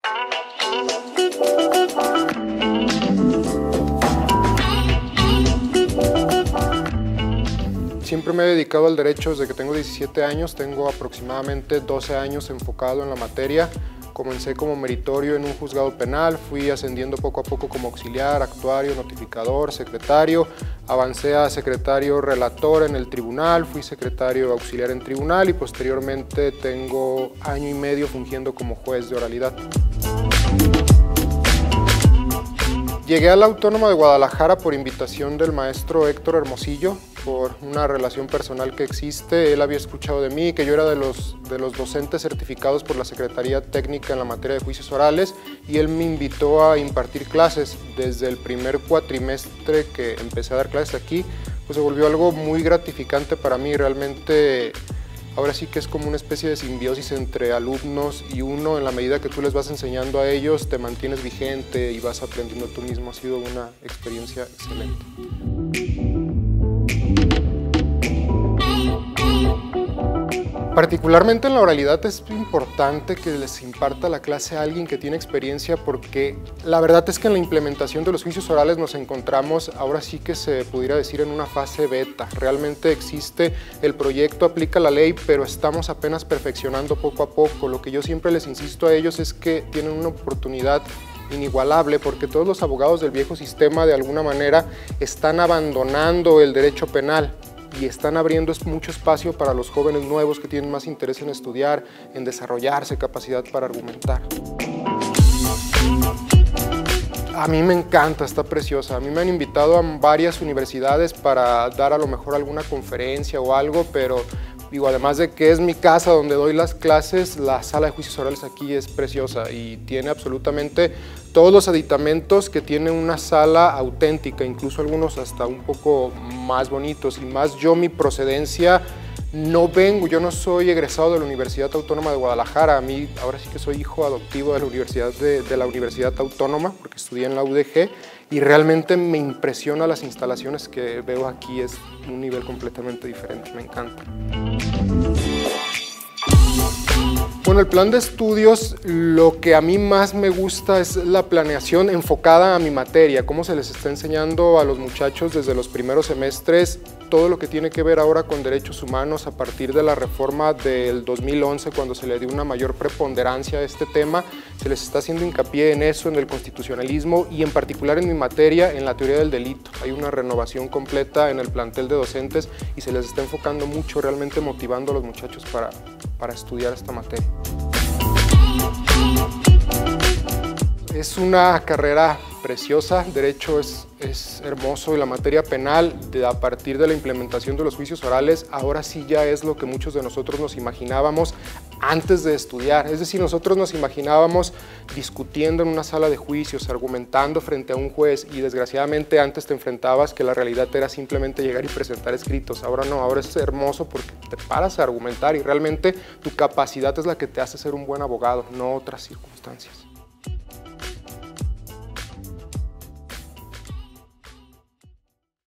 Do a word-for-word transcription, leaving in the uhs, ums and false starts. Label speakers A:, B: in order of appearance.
A: Siempre me he dedicado al derecho desde que tengo diecisiete años, tengo aproximadamente doce años enfocado en la materia. Comencé como meritorio en un juzgado penal, fui ascendiendo poco a poco como auxiliar, actuario, notificador, secretario, avancé a secretario relator en el tribunal, fui secretario auxiliar en tribunal y posteriormente tengo año y medio fungiendo como juez de oralidad. Llegué a la Autónoma de Guadalajara por invitación del maestro Héctor Hermosillo, por una relación personal que existe. Él había escuchado de mí, que yo era de los, de los docentes certificados por la Secretaría Técnica en la materia de juicios orales, y él me invitó a impartir clases. Desde el primer cuatrimestre que empecé a dar clases aquí, pues se volvió algo muy gratificante para mí. Realmente ahora sí que es como una especie de simbiosis entre alumnos y uno. En la medida que tú les vas enseñando a ellos, te mantienes vigente y vas aprendiendo tú mismo. Ha sido una experiencia excelente. Particularmente en la oralidad es importante que les imparta la clase a alguien que tiene experiencia, porque la verdad es que en la implementación de los juicios orales nos encontramos, ahora sí que se pudiera decir, en una fase beta. Realmente existe el proyecto, aplica la ley, pero estamos apenas perfeccionando poco a poco. Lo que yo siempre les insisto a ellos es que tienen una oportunidad inigualable, porque todos los abogados del viejo sistema de alguna manera están abandonando el derecho penal y están abriendo mucho espacio para los jóvenes nuevos que tienen más interés en estudiar, en desarrollarse, capacidad para argumentar. A mí me encanta, está preciosa. A mí me han invitado a varias universidades para dar a lo mejor alguna conferencia o algo, pero digo, además de que es mi casa donde doy las clases, la sala de juicios orales aquí es preciosa y tiene absolutamente todos los aditamentos que tiene una sala auténtica, incluso algunos hasta un poco más bonitos. Y más yo, mi procedencia, no vengo, yo no soy egresado de la Universidad Autónoma de Guadalajara. A mí ahora sí que soy hijo adoptivo de la Universidad, de, de la Universidad Autónoma, porque estudié en la U D G, y realmente me impresiona las instalaciones que veo aquí. Es un nivel completamente diferente, me encanta. Bueno, el plan de estudios, lo que a mí más me gusta es la planeación enfocada a mi materia, cómo se les está enseñando a los muchachos desde los primeros semestres todo lo que tiene que ver ahora con derechos humanos a partir de la reforma del dos mil once, cuando se le dio una mayor preponderancia a este tema. Se les está haciendo hincapié en eso, en el constitucionalismo y en particular en mi materia, en la teoría del delito. Hay una renovación completa en el plantel de docentes y se les está enfocando mucho, realmente motivando a los muchachos para, para estudiar esta materia. Es una carrera preciosa, derecho es, es hermoso y la materia penal, de, a partir de la implementación de los juicios orales, ahora sí ya es lo que muchos de nosotros nos imaginábamos antes de estudiar. Es decir, nosotros nos imaginábamos discutiendo en una sala de juicios, argumentando frente a un juez, y desgraciadamente antes te enfrentabas que la realidad era simplemente llegar y presentar escritos. Ahora no, ahora es hermoso porque te paras a argumentar y realmente tu capacidad es la que te hace ser un buen abogado, no otras circunstancias.